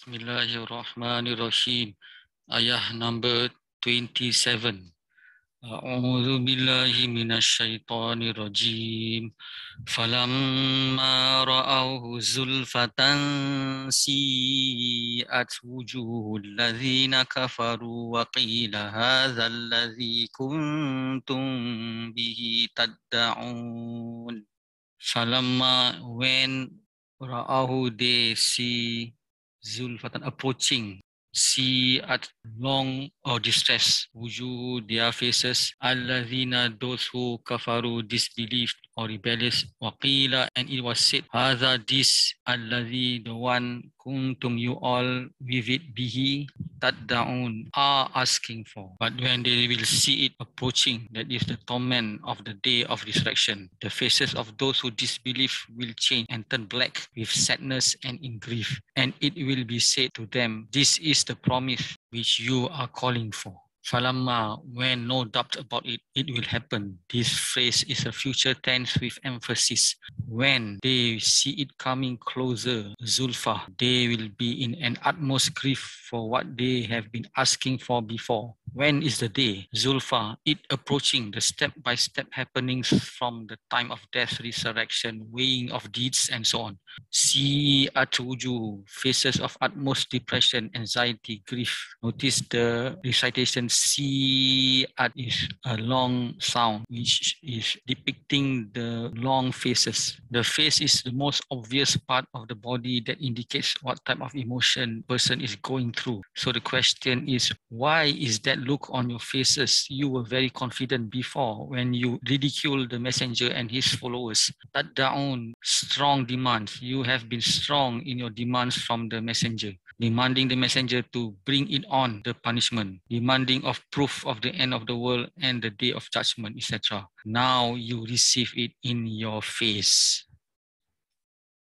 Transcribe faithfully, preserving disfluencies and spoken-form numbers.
Bismillahirrahmanirrahim. Ayah number twenty-seven. A'udzu billahi minasyaitonir rajim. Falamma ra'awhu zulfatan si'at wujuhul ladzina kafaru wa qila hadzal ladzi kuntum bihi tad'un. Falamma when ra'ahu they see zulfatan approaching, see at long or distress, wujuh their faces, alladhina those who kafaru disbelieved or rebellious, waqila and it was said, hadha this alladhi the one kuntum you all with it bihi tad'un are asking for. But when they will see it approaching, that is the torment of the day of resurrection, the faces of those who disbelieve will change and turn black with sadness and in grief. And it will be said to them, this is the promise which you are calling for. Falamma, when no doubt about it, it will happen. This phrase is a future tense with emphasis. When they see it coming closer, Zulfa, they will be in an utmost grief for what they have been asking for before. When is the day? Zulfa, it approaching, the step-by-step happenings from the time of death, resurrection, weighing of deeds, and so on. See atuju, faces of utmost depression, anxiety, grief. Notice the recitation see at is a long sound which is depicting the long faces. The face is the most obvious part of the body that indicates what type of emotion person is going through. So the question is, why is that look on your faces? You were very confident before when you ridicule the messenger and his followers. That down strong demands. You have been strong in your demands from the messenger, demanding the messenger to bring it on the punishment, demanding of proof of the end of the world and the day of judgment, et cetera. Now you receive it in your face.